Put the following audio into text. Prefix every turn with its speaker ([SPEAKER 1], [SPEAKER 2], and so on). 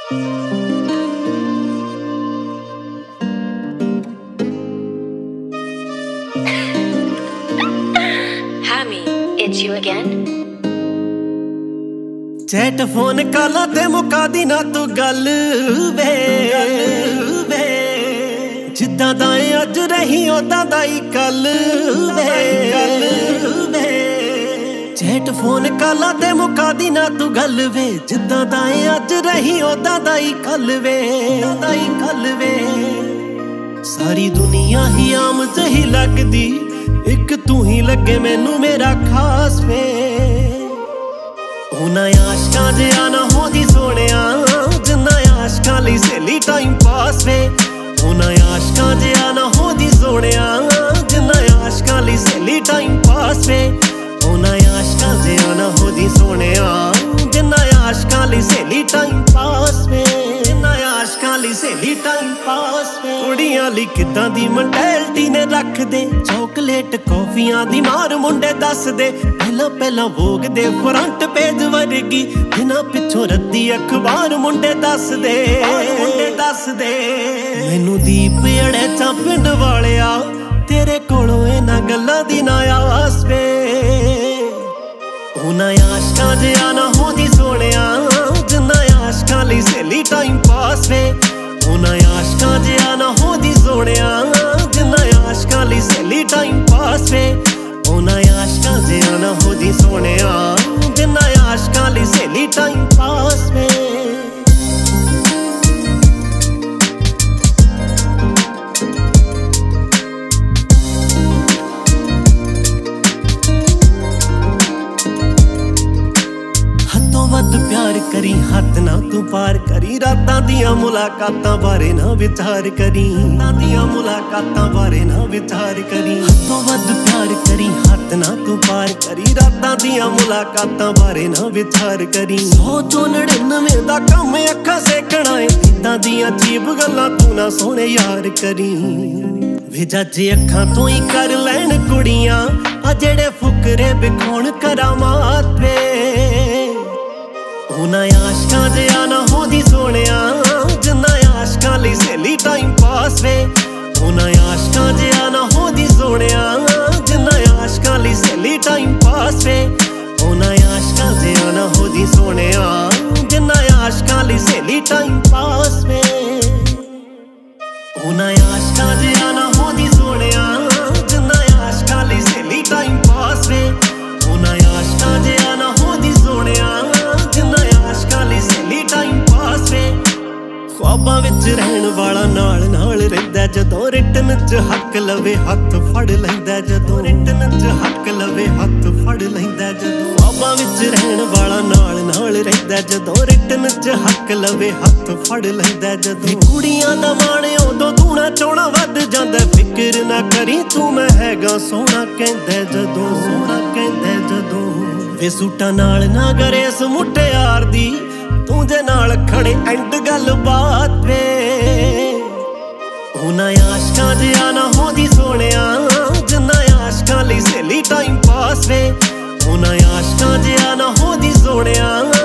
[SPEAKER 1] Hammy, it's you again?
[SPEAKER 2] Chat phone काला ते मुका दी ना तू गल वे जिद्दां दा अज रही ओदां दा ही कल वे चैट फोन काला ते मुका दी ना तू गल वे जिद्दां दा अज रही ओदां दा ही कल वे सारी दुनिया ही आम जही लगदी एक तू ही लगे मैनू मेरा खास वे उन्हां आशकां जिहा ना होंदी सोहणिया जिन्ना आशकां लई सहेली टाइम पास वे उन्हां आशकां जिहा ना होंदी सोहणिया जिन्ना आशकां लई सहेली टाइम पास वे उन्हां आशकां जिहा ना होंदी सोहणिया जिन्ना आशकां लई सहेली टाइम पास वे आशकां लई सहेली टाइम पास वे कुड़ियां लई किदां दी मैंटेलिटी ने रख दे चॉकलेट कॉफियां दी मार मुंडे दस दे पहला वोग दे फ्रंट पेज वर्गी बिना पिछों रद्दी अखबार मुंडे दस दे मैनू दीप अड़ेचा पिंड वालिया तेरे कोलों इन्हां गल्लां दी ना आस वे उन्हां आशकां जिहा ना होंदी सोहणिया जिन्ना आशकां लई सहेली टाइम पास वे उन्हां आशकां जिहा ना होंदी सोहणिया जिन्ना आशकां लई सहेली टाइम पास वे उन्हां आशकां जिहा ना होंदी सोहणिया जिन्ना आशकां लई सहेली टाइम पास वे वध प्यार करी हद ना तू पार करी रातां दियां मुलाकातां बारे ना विचार करी मुलाकातां बारे ना विचार करी हदों वध प्यार करी हद ना तू पार करी रातां दियां मुलाकातां बारे ना विचार करी 100 चों 99 दा कम अखां सेकणा है इदां दियां अजीब गल्लां तू ना सोहणे यार करी वे जज अखां तो ही कर लैण कुड़ियां आ जेड़े फुकरे विखाउण करामात वे उन्हां आशकां जिहा ना होंदी सोहणिया जिन्ना आशकां लई सहेली टाइम पास वे उन्हां आशकां जिहा ना होंदी सोहणिया जिन्ना आशकां लई सहेली टाइम पास वे उन्हां आशकां जिहा ना होंदी सोहणिया जिन्ना आशकां लई सहेली टाइम पास वे उन्हां आशकां जिहा ना होंदी सोहणिया जिन्ना आशकां लई सहेली टाइम पास वे उन्हां आशकां जिहा ना होंदी सोहणिया ख्वाबां विच रहण वाला नाल नाल रहिंदा जदों रिटन च हक लवे हथ फड़ लैंदा जदों रिटन च हक लवे हथ फड़ लैंदा जदों ख्वाबां विच रहण वाला नाल नाल रहिंदा जदों रिटन च हक लवे हथ फड़ लैंदा जदों कुड़ियां दा मान उदों धूणा चौणा वध जांदा फिकर ना करी तू मैं हैगा सोहणा कहंदा जदों वे सूटां नाल ना गरेस मुटियार दी तू जे नाल खड़े एंड गल बात वे उन्हां आशकां जिहा ना होंदी सोहणिया जिन्ना आशकां लई सहेली टाइम पास वे उन्हां आशकां जिहा ना होंदी सोहणिया